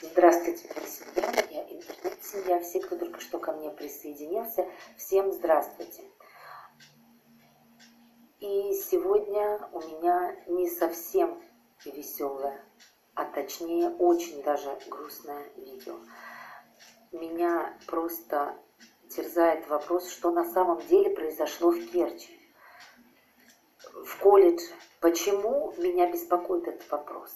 Здравствуйте, друзья! Я интернет-семья. Все, кто только что ко мне присоединился, всем здравствуйте! И сегодня у меня не совсем веселое, а точнее очень даже грустное видео. Меня просто терзает вопрос, что на самом деле произошло в Керчи, в колледже. Почему меня беспокоит этот вопрос?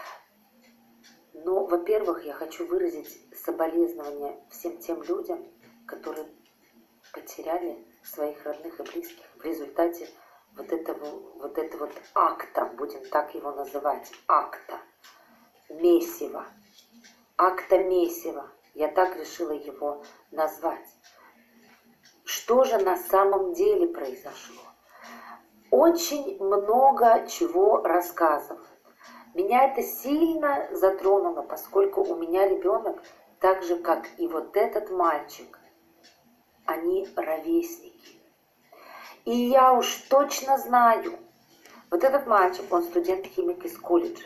Ну, во-первых, я хочу выразить соболезнования всем тем людям, которые потеряли своих родных и близких в результате вот этого акта, будем так его называть, акта месива. Акта месива. Я так решила его назвать. Что же на самом деле произошло? Очень много чего рассказывают. Меня это сильно затронуло, поскольку у меня ребенок, так же как и вот этот мальчик, они ровесники. И я уж точно знаю, вот этот мальчик, он студент-химик из колледжа.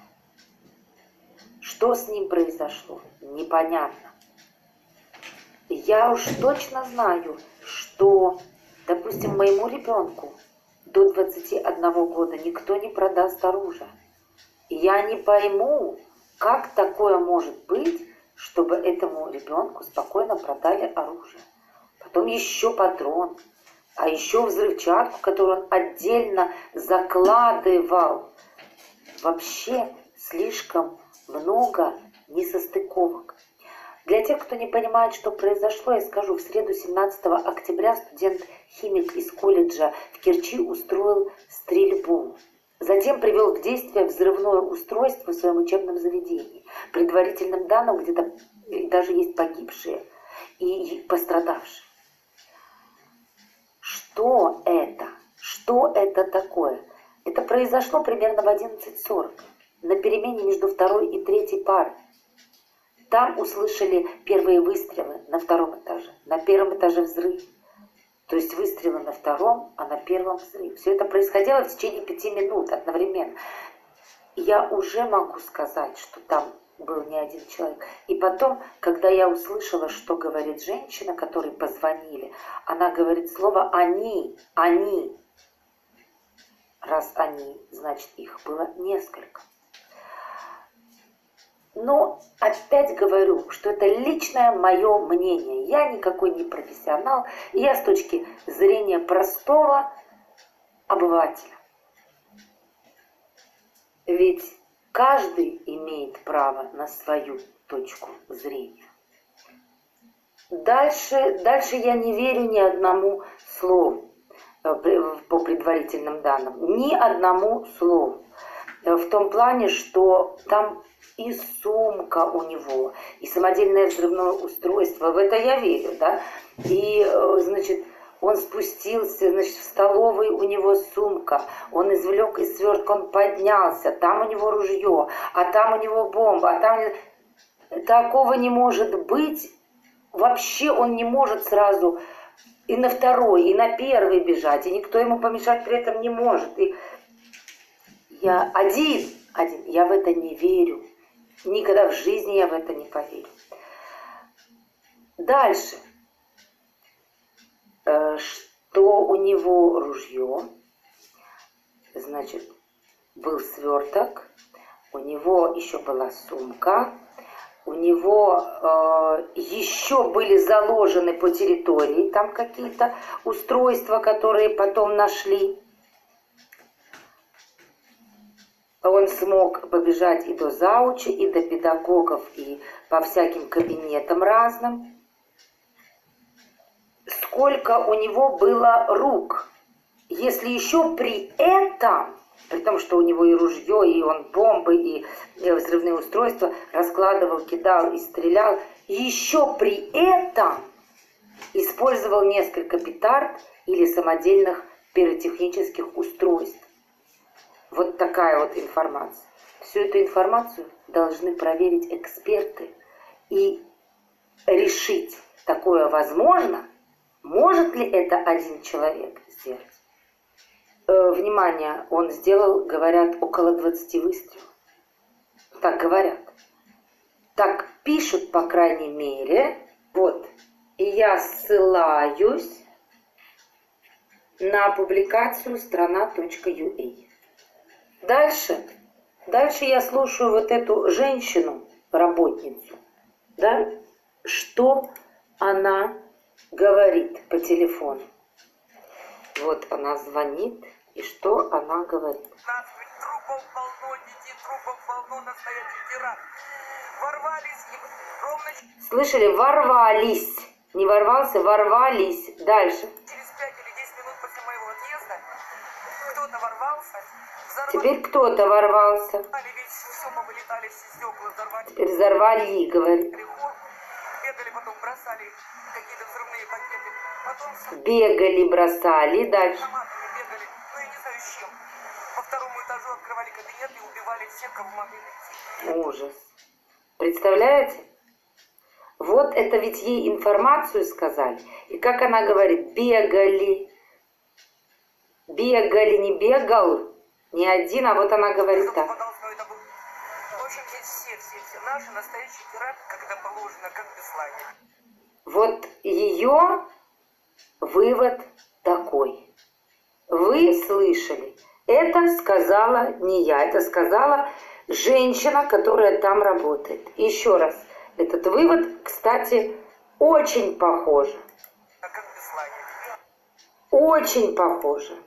Что с ним произошло, непонятно. Я уж точно знаю, что, допустим, моему ребенку до 21 года никто не продаст оружие. Я не пойму, как такое может быть, чтобы этому ребенку спокойно продали оружие. Потом еще патрон, а еще взрывчатку, которую он отдельно закладывал. Вообще слишком много несостыковок. Для тех, кто не понимает, что произошло, я скажу, в среду 17 октября студент-химик из колледжа в Керчи устроил стрельбу. Затем привел в действие взрывное устройство в своем учебном заведении. Предварительным данным где-то даже есть погибшие и пострадавшие. Что это? Что это такое? Это произошло примерно в 11:40 на перемене между второй и третьей парой. Там услышали первые выстрелы на втором этаже, на первом этаже взрыв. То есть выстрелы на втором, а на первом взрыв. Все это происходило в течение 5 минут одновременно. Я уже могу сказать, что там был не один человек. И потом, когда я услышала, что говорит женщина, которой позвонили, она говорит слово «они», «они». Раз «они», значит, их было несколько. Но опять говорю, что это личное мое мнение. Я никакой не профессионал. Я с точки зрения простого обывателя. Ведь каждый имеет право на свою точку зрения. Дальше я не верю ни одному слову по предварительным данным. Ни одному слову. В том плане, что там и сумка у него, и самодельное взрывное устройство, в это я верю, да, и, значит, он спустился, значит, в столовой у него сумка, он извлек из свертка, он поднялся, там у него ружье, а там у него бомба, а там... Такого не может быть, вообще он не может сразу и на второй, и на первый бежать, и никто ему помешать при этом не может, и я один, я в это не верю. Никогда в жизни я в это не поверю. Дальше. Что у него ружье, значит, был сверток, у него еще была сумка, у него еще были заложены по территории там какие-то устройства, которые потом нашли. Он смог побежать и до заучи, и до педагогов, и по всяким кабинетам разным. Сколько у него было рук. Если еще при этом, при том, что у него и ружье, и он бомбы, и взрывные устройства раскладывал, кидал и стрелял, еще при этом использовал несколько петард или самодельных пиротехнических устройств. Вот такая вот информация. Всю эту информацию должны проверить эксперты и решить, такое возможно, может ли это один человек сделать. Внимание, он сделал, говорят, около 20 выстрелов. Так говорят. Так пишут, по крайней мере, вот, и я ссылаюсь на публикацию страна.ua. Дальше я слушаю вот эту женщину, работницу, да, что она говорит по телефону. Вот она звонит, и что она говорит. Трупов полно, детей трупов полно, настоящий теракт. Ворвались и ровно... Слышали? Ворвались. Не ворвался, ворвались. Дальше. Через 5 или 10 минут после моего отъезда кто-то ворвался. Теперь кто-то ворвался. Ведь все повылетали, все стекла взорвали. Теперь взорвали, говорит. Бегали, потом бросали какие-то взрывные пакеты. Потом... Бегали, бросали. Дальше. Автоматами бегали, ну я не знаю с чем. По второму этажу открывали кабинет и убивали всех, кого могли найти. Ужас. Представляете? Вот это ведь ей информацию сказали. И как она говорит, бегали. Бегали, не бегал. Не один, а вот она говорит так. В общем, здесь все наши, настоящий теракт, когда положено, как Беслане. Вот ее вывод такой. Вы слышали? Это сказала не я, это сказала женщина, которая там работает. Еще раз, этот вывод, кстати, очень похоже. Как Беслане. Очень похоже.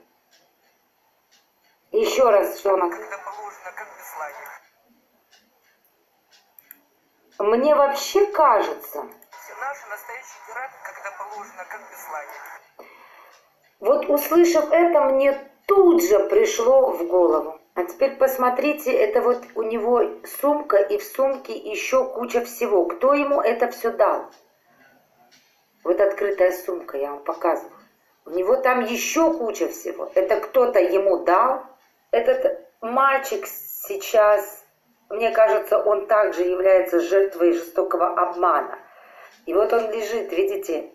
Еще раз, что она... Когда положено, как Беслане. Мне вообще кажется... Наш настоящий теракт, когда положено, как Беслане. Вот услышав это, мне тут же пришло в голову. А теперь посмотрите, это вот у него сумка, и в сумке еще куча всего. Кто ему это все дал? Вот открытая сумка, я вам показываю. У него там еще куча всего. Это кто-то ему дал. Этот мальчик сейчас, мне кажется, он также является жертвой жестокого обмана. И вот он лежит, видите,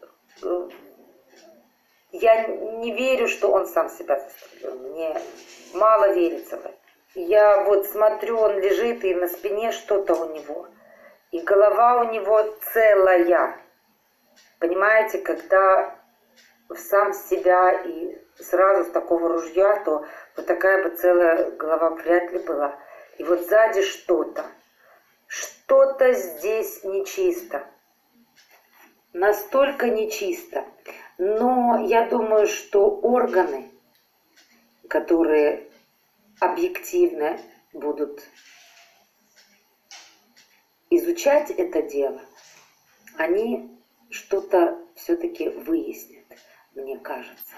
я не верю, что он сам себя застрелил. Мне мало верится в это. Я вот смотрю, он лежит, и на спине что-то у него. И голова у него целая. Понимаете, когда в сам себя и сразу с такого ружья, то вот такая бы целая голова вряд ли была. И вот сзади что-то. Что-то здесь нечисто. Настолько нечисто. Но я думаю, что органы, которые объективно будут изучать это дело, они что-то все-таки выяснят, мне кажется.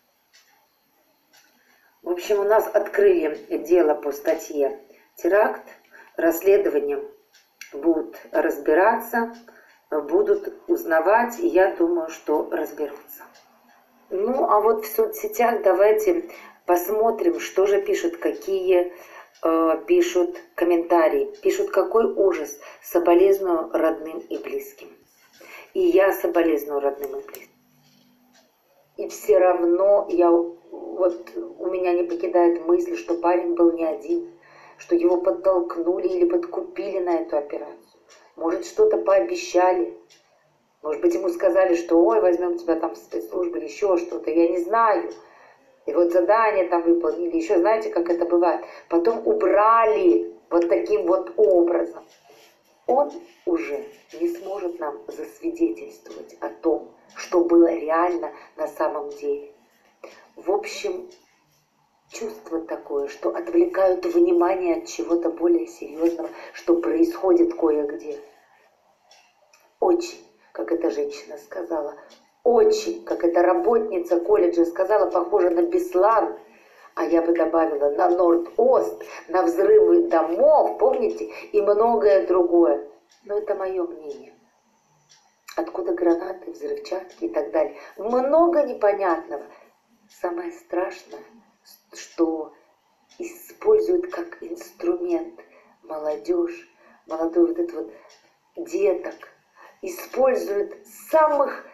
В общем, у нас открыли дело по статье «Теракт». Расследованием будут разбираться, будут узнавать, и я думаю, что разберутся. Ну, а вот в соцсетях давайте посмотрим, что же пишут, какие пишут комментарии. Пишут, какой ужас, соболезную родным и близким. И я соболезную родным и близким. И все равно у меня не покидает мысль, что парень был не один, что его подтолкнули или подкупили на эту операцию. Может, что-то пообещали. Может быть, ему сказали, что ой, возьмем тебя там в спецслужбы или еще что-то, я не знаю. И вот задание там выполнили. Еще знаете, как это бывает? Потом убрали вот таким вот образом. Он уже не сможет нам засвидетельствовать о том, что было реально на самом деле. В общем, чувство такое, что отвлекают внимание от чего-то более серьезного, что происходит кое-где. Очень, как эта женщина сказала, очень, как эта работница колледжа сказала, похоже на Беслан, а я бы добавила на Норд-Ост, на взрывы домов, помните, и многое другое. Но это мое мнение. Откуда гранаты, взрывчатки и так далее. Много непонятного. Самое страшное, что используют как инструмент молодежь, молодой вот этот вот деток, используют самых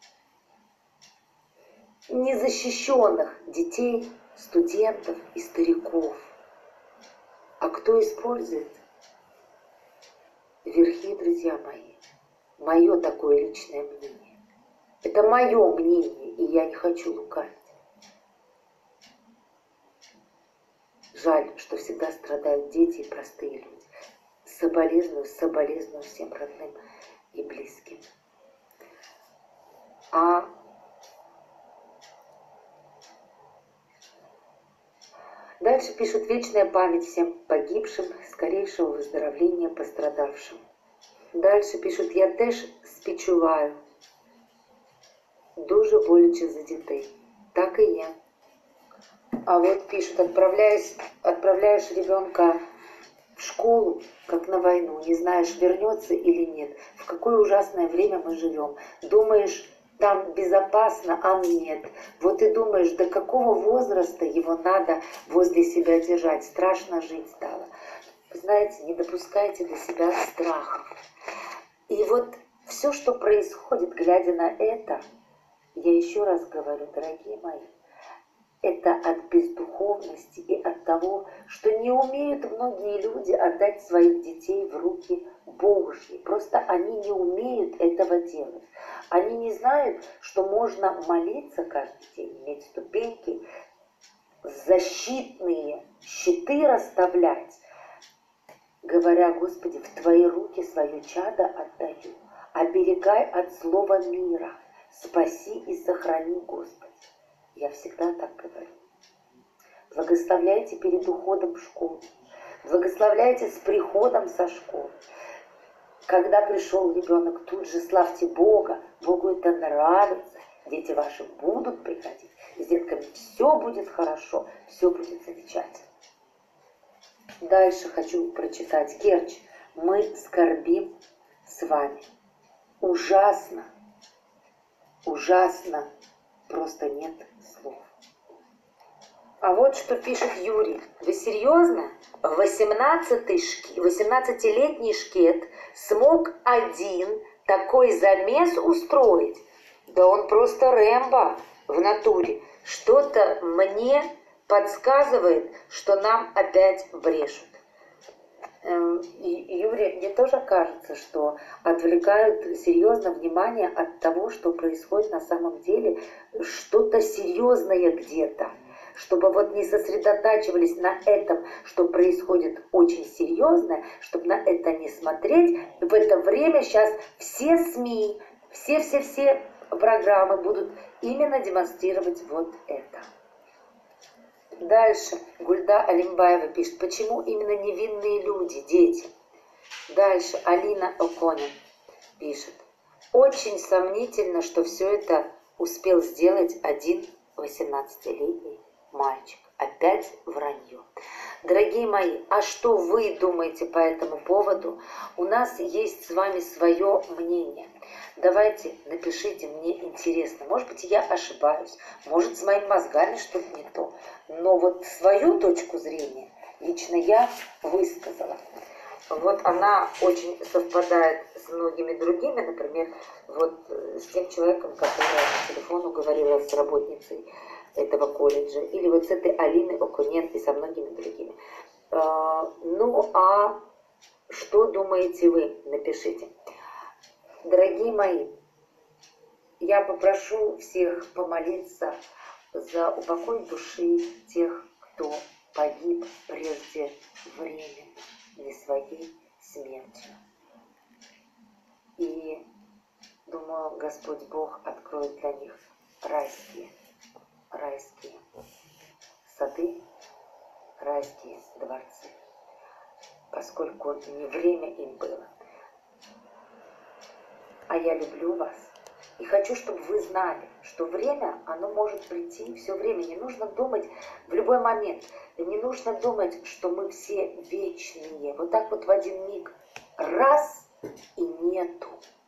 незащищенных детей, студентов и стариков. А кто использует? верхи, друзья мои. Мое такое личное мнение. Это мое мнение, и я не хочу лукавить. Жаль, что всегда страдают дети и простые люди. Соболезную всем родным и близким. А дальше пишут: вечная память всем погибшим, скорейшего выздоровления пострадавшим. Дальше пишут: я теж співчуваю. Дуже боляче за дітей. Так и я. А вот пишут: отправляешь ребенка в школу, как на войну, не знаешь, вернется или нет. В какое ужасное время мы живем. Думаешь, там безопасно, а нет. Вот и думаешь, до какого возраста его надо возле себя держать. Страшно жить стало. Знаете, не допускайте до себя страхов. И вот все, что происходит, глядя на это, я еще раз говорю, дорогие мои, это от бездуховности и от того, что не умеют многие люди отдать своих детей в руки Божьи. Просто они не умеют этого делать. Они не знают, что можно молиться каждый день, иметь ступеньки, защитные щиты расставлять, говоря: Господи, в Твои руки свое чадо отдаю, оберегай от злого мира, спаси и сохрани, Господи. Я всегда так говорю. Благословляйте перед уходом в школу, благословляйте с приходом со школы. Когда пришел ребенок, тут же славьте Бога, Богу это нравится, дети ваши будут приходить, с детками все будет хорошо, все будет замечательно. Дальше хочу прочитать. Керчь. Мы скорбим с вами. Ужасно, ужасно, просто нет слов. А вот что пишет Юрий. Вы серьезно? 18-летний шкет смог один такой замес устроить? Да он просто Рэмбо в натуре. Что-то мне подсказывает, что нам опять брешут. Юрий, мне тоже кажется, что отвлекают серьезно внимание от того, что происходит на самом деле, что-то серьезное где-то. Чтобы вот не сосредотачивались на этом, что происходит очень серьезное, чтобы на это не смотреть. В это время сейчас все СМИ, все программы будут именно демонстрировать вот это. Дальше Гульда Алимбаева пишет: почему именно невинные люди, дети? Дальше Алина Оконин пишет: очень сомнительно, что все это успел сделать один 18-летний мальчик. Опять вранье. Дорогие мои, а что вы думаете по этому поводу? У нас есть с вами свое мнение. Давайте, напишите, мне интересно. Может быть, я ошибаюсь. Может, с моими мозгами что-то не то. Но вот свою точку зрения лично я высказала. Вот она очень совпадает с многими другими. Например, вот с тем человеком, который по телефону говорила с работницей этого колледжа. Или вот с этой Алиной Окунен и со многими другими. Ну, а что думаете вы? Напишите. Дорогие мои, я попрошу всех помолиться за упокой души тех, кто погиб прежде времени, не своей смертью. И думаю, Господь Бог откроет для них райские сады, райские дворцы, поскольку не время им было. А я люблю вас и хочу, чтобы вы знали, что время, оно может прийти все время. Не нужно думать в любой момент, не нужно думать, что мы все вечные. Вот так вот в один миг раз и нету.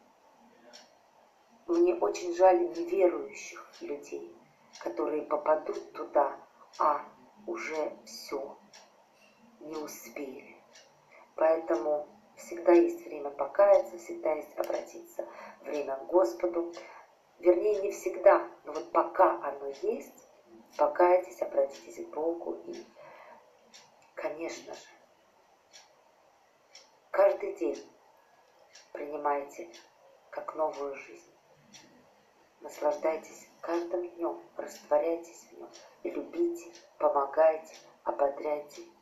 Мне очень жаль неверующих людей, которые попадут туда, а уже все, не успели. Поэтому всегда есть время покаяться, всегда есть обратиться время к Господу. Вернее, не всегда, но вот пока оно есть, покайтесь, обратитесь к Богу. И, конечно же, каждый день принимайте как новую жизнь. Наслаждайтесь каждым днем, растворяйтесь в нем, любите, помогайте, ободряйте